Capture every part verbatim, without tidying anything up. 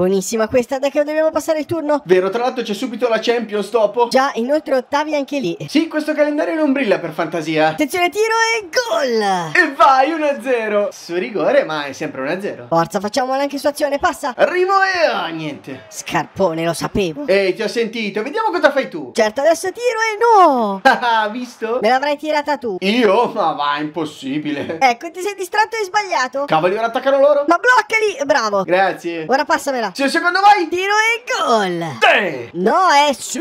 Buonissima questa, dai che dobbiamo passare il turno. Vero, tra l'altro c'è subito la Champions dopo. Già, inoltre ottavi anche lì. Sì, questo calendario non brilla per fantasia. Attenzione, tiro e gol! E vai, uno a zero. Su rigore, ma è sempre uno a zero. Forza, facciamola anche su azione, passa. Arrivo e... ah, niente. Scarpone, lo sapevo. Ehi, ti ho sentito, vediamo cosa fai tu. Certo, adesso tiro e no! Ah, visto? Me l'avrai tirata tu. Io? Ma va, impossibile. Ecco, ti sei distratto e hai sbagliato. Cavoli, ora attaccano loro. Ma bloccali, bravo. Grazie. Ora passamela. Se secondo vai. Tiro e gol. Sì. No, è sì.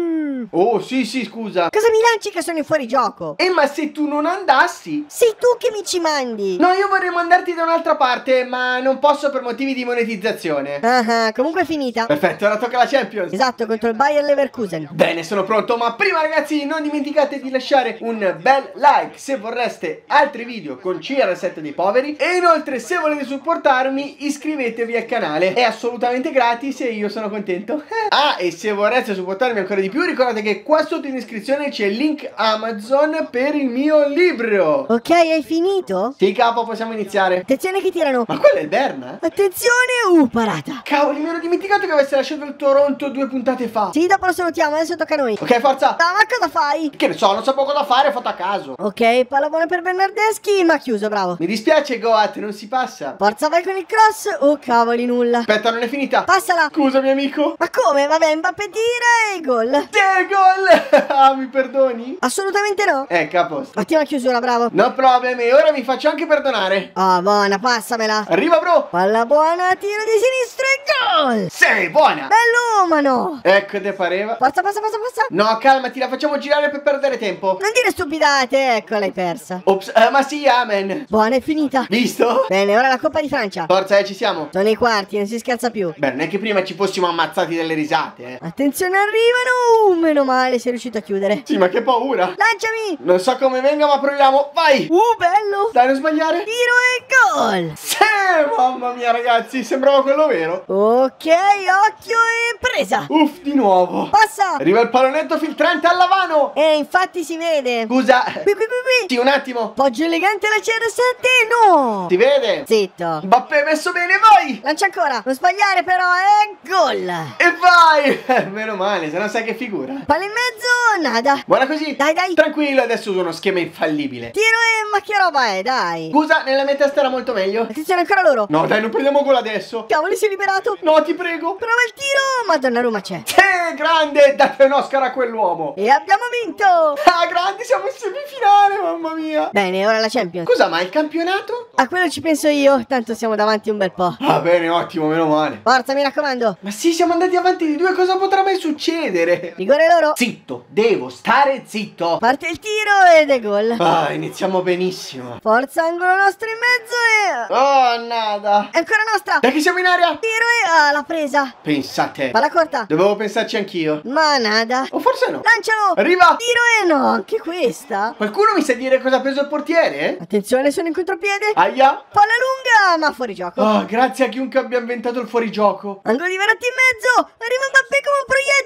Oh, sì, sì, scusa. Cosa mi lanci che sono in fuorigioco? Eh, ma se tu non andassi... Sei tu che mi ci mandi. No, io vorrei mandarti da un'altra parte, ma non posso per motivi di monetizzazione. Ah, ah, comunque è finita. Perfetto, ora tocca la Champions. Esatto, contro il Bayer Leverkusen. Bene, sono pronto, ma prima ragazzi non dimenticate di lasciare un bel like se vorreste altri video con C R sette dei poveri. E inoltre se volete supportarmi iscrivetevi al canale, è assolutamente gratis e io sono contento. Ah, e se vorreste supportarmi ancora di più ricordate che qua sotto in descrizione c'è il link Amazon per il mio libro. Ok, hai finito? Sì capo, possiamo iniziare. Attenzione che tirano. Ma quello è il Berna? Attenzione, uh, parata. Cavoli, mi ero dimenticato che avesse lasciato il Toronto due puntate fa. Sì, dopo lo salutiamo, adesso tocca a noi. Ok, forza. Ah, ma cosa fai? Che ne so, non sapevo cosa fare, ho fatto a caso. Ok, palla buona per Bernardeschi, ma chiuso, bravo. Mi dispiace Goat, non si passa. Forza, vai con il cross. Oh, cavoli, nulla. Aspetta, non è finita. Passala. Scusami amico. Ma come? Vabbè, Mbappé tira e gol. Sì, gol. Ah, mi perdoni? Assolutamente no. Eh, capo. Ottima chiusura, bravo. No problem, e ora mi faccio anche perdonare. Oh, buona, passamela. Arriva bro. Palla buona, tiro di sinistra e gol. Sei buona. Bello, ma no. Ecco, te pareva. Passa, passa, passa, passa. No, calmati, la facciamo girare per perdere tempo. Non dire stupidate, ecco, l'hai persa. Ops, eh, ma sì, amen. Buona, è finita. Visto? Bene, ora la Coppa di Francia. Forza, eh, ci siamo. Sono i quarti, non si scherza più. Beh, non è che prima ci fossimo ammazzati delle risate, eh. Attenzione, arrivano. Uh, meno male, sei riuscito a chiudere. Sì, ma che paura. Lanciami. Non so come venga, ma proviamo. Vai. Uh, bello. Dai, non sbagliare. Tiro e gol. Sì, mamma mia, ragazzi, sembrava quello vero. Ok, occhio e presa. Uff, di nuovo. Passa. Arriva il pallonetto filtrante alla mano. E infatti si vede. Scusa. Qui, qui, qui, qui. Sì, un attimo. Poggio elegante la C R sette. No. Si vede? Zitto. Mbappé messo bene, vai. Lancia ancora. Non sbagliare però, eh. Gol. E vai. Eh, meno male, se no sai che figura. Palla in mezzo, nada. Buona così. Dai, dai. Tranquillo, adesso uso uno schema infallibile. Tiro e ma che roba è, dai. Scusa, nella mia testa era molto meglio. Attenzione ancora loro. No, dai, non prendiamo gol adesso. Cavoli, si è liberato. No, ti prego. Prova il tiro. Madonna Roma c'è. Sì, grande, date un Oscar a quell'uomo. E abbiamo vinto. Ah, grandi, siamo in semifinale, mamma mia. Bene, ora la Champions. Cosa, ma il campionato? A quello ci penso io. Tanto siamo davanti un bel po'. Ah, bene, ottimo, meno male. Forza, mi raccomando. Ma sì, siamo andati avanti di due, cosa potrà mai succedere? Rigore loro. Zitto, devo stare zitto. Parte il tiro ed è gol. Ah, iniziamo benissimo. Forza, angolo nostro in mezzo e... Oh, nada. È ancora nostra. Dai che siamo in aria. Tiro e... Ah, l'ha presa. Pensate. Palla corta. Dovevo pensarci anch'io. Ma nada. O forse no. Lancialo. Arriva. Tiro e no, anche questa. Qualcuno mi sa dire cosa ha preso il portiere? Attenzione, sono in contropiede. Aia. Palla lunga, ma fuori gioco. Oh, grazie a chiunque abbia inventato il fuorigioco. Angolo di Verratti in mezzo. Arriva Mbappé come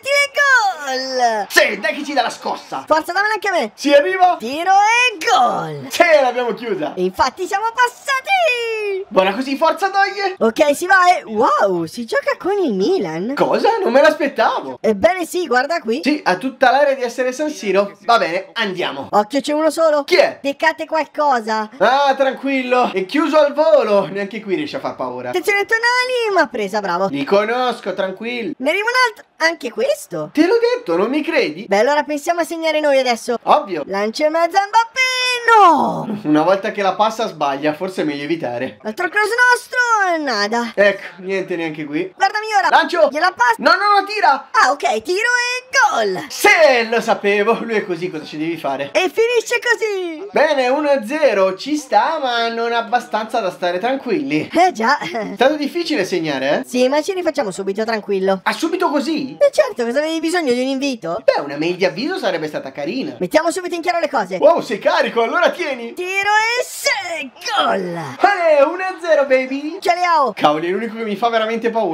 un proiettile. Gol. Sì, dai che ci dà la scossa. Forza, dammela anche a me. Si arriva. Tiro e gol. Sì, l'abbiamo chiusa. E infatti siamo passati. Buona così, forza dai. Ok, si va e... Wow, si gioca con il Milan. Cosa? Non me l'aspettavo. Ebbene sì, guarda qui. Sì, ha tutta l'aria di essere San Siro. Va bene, andiamo. Occhio, c'è uno solo. Chi è? Peccate qualcosa. Ah, tranquillo. È chiuso al volo. Neanche qui riesce a far paura. Attenzione tonali, ma presa, bravo. Li conosco, tranquillo. Ne arriva un altro. Anche questo. Te l'ho detto, non mi credi? Beh, allora pensiamo a segnare noi adesso. Ovvio. Lancia in mezzo a Mbappé. No. Una volta che la passa sbaglia, forse è meglio evitare. Altro cross nostro. Nada. Ecco, niente neanche qui. Guardami ora. Lancio. Gliela passa. No, no, no, tira. Ah, ok, tiro e gol. Se lo sapevo, lui è così, cosa ci devi fare? E finisce così. Bene, uno a zero, ci sta, ma non abbastanza da stare tranquilli. Eh già. È stato difficile segnare, eh? Sì, ma ci rifacciamo subito, tranquillo. Ah, subito così? E certo, cosa avevi bisogno di un invito? Beh, una mail di avviso sarebbe stata carina. Mettiamo subito in chiaro le cose. Wow, sei carico, allora tieni. Tiro e se gol. Ale, uno a zero, baby. Ce le ho. Cavoli, è l'unico che mi fa veramente paura. Ma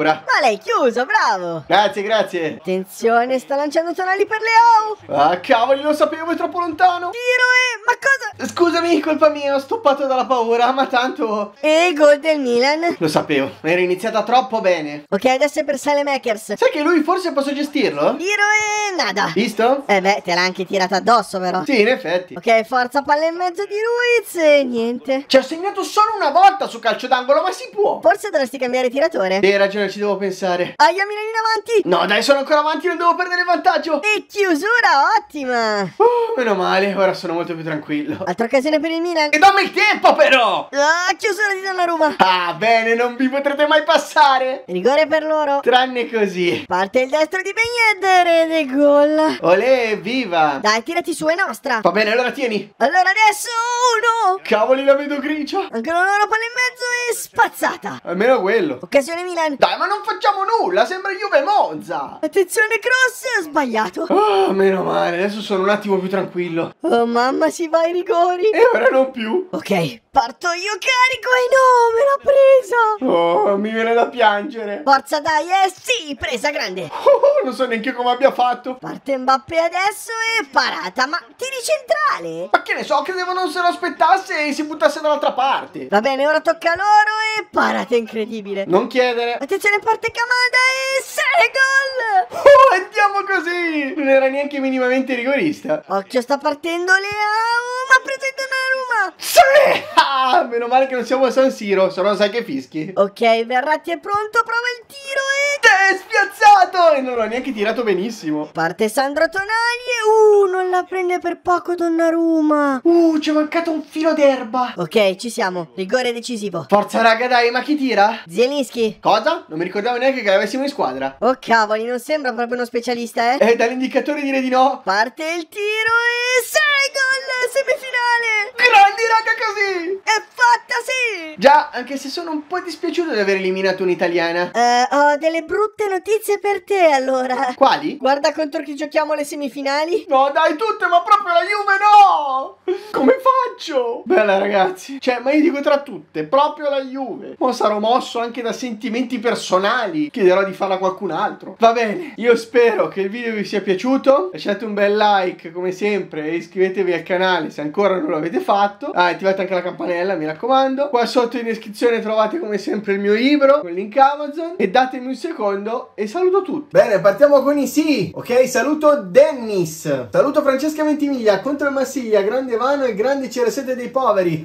Ok, chiuso, bravo. Grazie, grazie. Attenzione, sta lanciando tonali per Leao. Ah, cavoli, lo sapevo, è troppo lontano. Tiro e... ma cosa? Scusami, colpa mia, ho stoppato dalla paura, ma tanto... E gol del Milan. Lo sapevo, era iniziata troppo bene. Ok, adesso è per Saelemaekers. Sai che lui forse posso gestirlo? Tiro e... nada. Visto? Eh beh, te l'ha anche tirata addosso però. Sì, in effetti. Ok, forza, palla in mezzo di Ruiz e niente. Ci ho segnato solo una volta su calcio d'angolo, ma si può. Forse dovresti cambiare tiratore. Sì, hai ragione, ci devo pensare. Aia, Milan in avanti. No, dai, sono ancora avanti, non devo perdere il vantaggio. E chiusura ottima. Uh, meno male, ora sono molto più tranquillo. Altra occasione per il Milan. E dammi il tempo, però. Ah, chiusura di Donnarumma. Ah, bene, non vi potrete mai passare. Rigore per loro. Tranne così. Parte il destro di Ben Yedder ed è gol. Olè, viva. Dai, tirati su, è nostra. Va bene, allora tieni. Allora adesso uno. Cavoli, la vedo grigia. Ancora una palla in mezzo e spazzata. Almeno quello. Occasione Milan. Dai, ma non facciamo nulla, sembra Juve Monza. Attenzione cross, sbagliato. Oh, meno male, adesso sono un attimo più tranquillo. Oh mamma, si va ai rigori. E ora non più. Ok, parto io carico e no, me l'ha presa. Oh, mi viene da piangere. Forza dai, eh sì, presa grande. Oh, non so neanche come abbia fatto. Parte Mbappé adesso e parata, ma tiri centrale. Ma che ne so, credevo non se lo aspettasse e si buttasse dall'altra parte. Va bene, ora tocca a loro e parata incredibile. Non chiedere. Attenzione, parte Kamada e sei gol. Oh, andiamo così. Non era neanche minimamente rigorista. Occhio, sta partendo Leao, ma ha preso il Donnarumma. Sì! Ah, meno male che non siamo a San Siro, se no sai che fischi. Ok, Verratti è pronto, prova il tiro e... È spiazzato! E non l'ho neanche tirato benissimo. Parte Sandro Tonali e... Uh, non la prende per poco Donnarumma. Uh, ci è mancato un filo d'erba. Ok, ci siamo, rigore decisivo. Forza raga, dai, ma chi tira? Zielinski. Cosa? Non mi ricordavo neanche che l'avessimo in squadra. Oh cavoli, non sembra proprio uno specialista, eh? Eh, dall'indicatore dire di no. Parte il tiro e... sei gol, semifinale. Grandi raga, così. È fatta, sì. Già, anche se sono un po' dispiaciuto di aver eliminato un'italiana. Eh, ho delle brutte notizie per te, allora. Quali? Guarda contro chi giochiamo le semifinali. No, dai, tutte, ma proprio la Juve no! Come faccio? Bella, ragazzi. Cioè, ma io dico tra tutte, proprio la Juve. Ma sarò mosso anche da sentimenti personali. Chiederò di farla a qualcun altro. Va bene, io spero che il video vi sia piaciuto. Lasciate un bel like, come sempre, e iscrivetevi al canale se ancora non l'avete fatto. Ah, attivate anche la campanella, mi raccomando. Qua sotto in descrizione trovate come sempre il mio libro, con il link Amazon. E datemi un secondo e saluto tutti. Bene, partiamo con i sì. Ok, saluto Dennis. Saluto Francesca Ventimiglia contro il Marsiglia, grande Vano e grande C R sette dei poveri.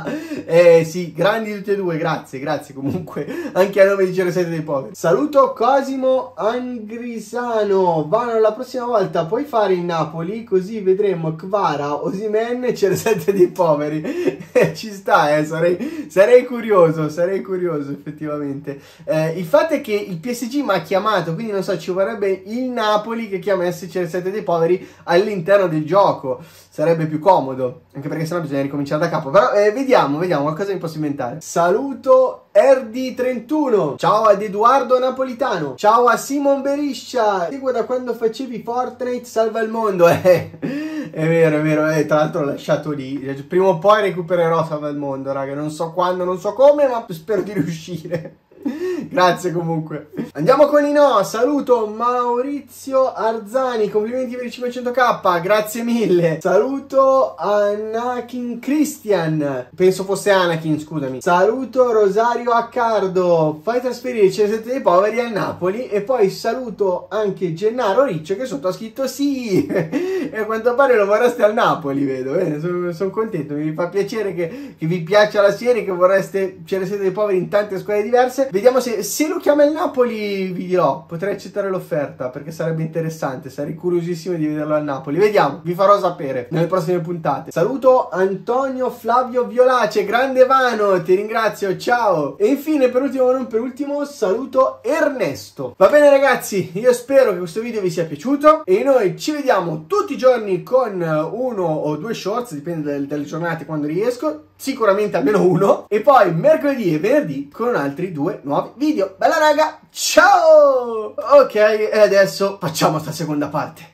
Eh sì, grandi tutti e due, grazie, grazie comunque. Anche a nome di C R sette dei poveri. Saluto Cosimo Angrisano. Vano, la prossima volta puoi fare il Napoli, così vedremo Kvara, Osimhen e C R sette dei poveri. Ci sta, eh, sarei, sarei curioso, sarei curioso effettivamente. Eh, il fatto è che il P S G mi ha chiamato, quindi non so, ci vorrebbe il Napoli che chiamasse C R sette dei poveri all'interno del gioco. Sarebbe più comodo, anche perché sennò bisogna ricominciare da capo. Però eh, vediamo, vediamo, qualcosa mi posso inventare. Saluto R D trentuno. Ciao ad Edoardo Napolitano. Ciao a Simon Beriscia. Seguo da quando facevi Fortnite salva il mondo. Eh, è vero, è vero. Eh, tra l'altro l'ho lasciato lì. Prima o poi recupererò salva il mondo, raga. Non so quando, non so come, ma spero di riuscire. Grazie comunque. Andiamo con i no. Saluto Maurizio Arzani, complimenti per i cinquecento k, grazie mille. Saluto Anakin Christian, penso fosse Anakin, scusami. Saluto Rosario Accardo, fai trasferire il C R sette dei poveri al Napoli. E poi saluto anche Gennaro Riccio che sotto ha scritto sì. E a quanto pare lo vorreste al Napoli, vedo. Bene, sono, sono contento, mi fa piacere che, che vi piaccia la serie, che vorreste C R sette dei poveri in tante squadre diverse. Vediamo se, se lo chiama il Napoli, vi dirò, potrei accettare l'offerta perché sarebbe interessante, sarei curiosissimo di vederlo al Napoli. Vediamo, vi farò sapere nelle prossime puntate. Saluto Antonio Flavio Violace, grande Vano, ti ringrazio, ciao. E infine, per ultimo ma non per ultimo, saluto Ernesto. Va bene ragazzi, io spero che questo video vi sia piaciuto e noi ci vediamo tutti i giorni con uno o due shorts, dipende dalle, dalle giornate quando riesco, sicuramente almeno uno, e poi mercoledì e venerdì con altri due nuovi video. Bella raga, ciao! Ok, e adesso facciamo sta seconda parte.